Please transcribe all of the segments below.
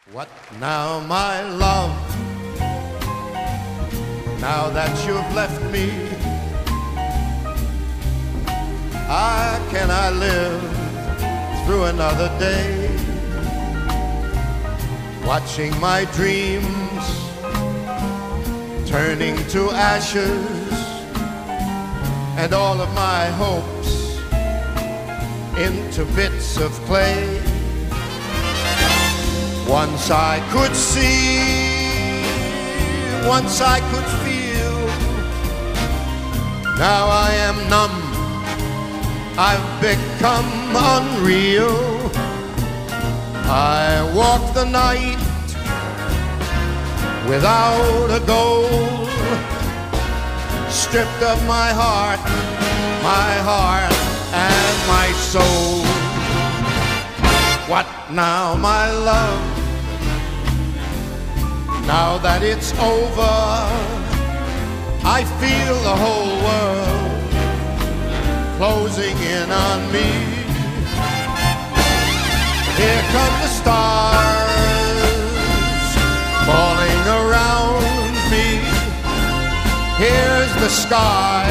What now, my love? Now that you've left me, how can I live through another day? Watching my dreams turning to ashes, and all of my hopes into bits of clay. Once I could see, once I could feel. Now I am numb, I've become unreal. I walk the night without a goal, stripped of my heart and my soul. What now, my love? Now that it's over, I feel the whole world closing in on me. Here come the stars falling around me. Here's the sky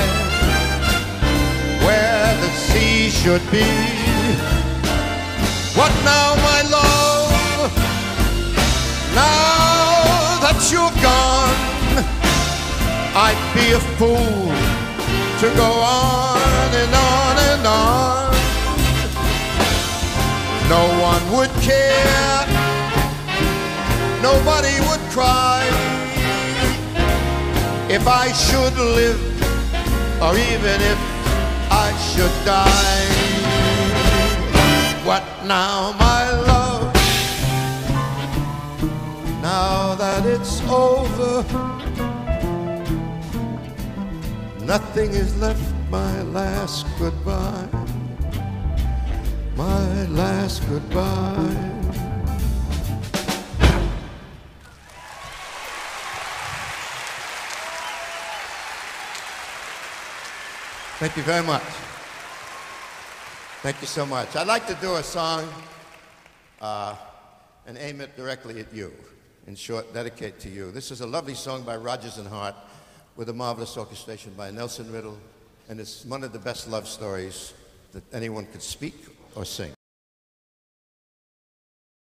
where the sea should be. What now, my love? Now that you've gone, I'd be a fool to go on and on and on. No one would care, nobody would cry if I should live, or even if I should die. What now, my love? Now that it's over, nothing is left. My last goodbye, my last goodbye. Thank you very much. Thank you so much. I'd like to do a song and aim it directly at you. In short, dedicate to you. This is a lovely song by Rodgers and Hart with a marvelous orchestration by Nelson Riddle, and it's one of the best love stories that anyone could speak or sing.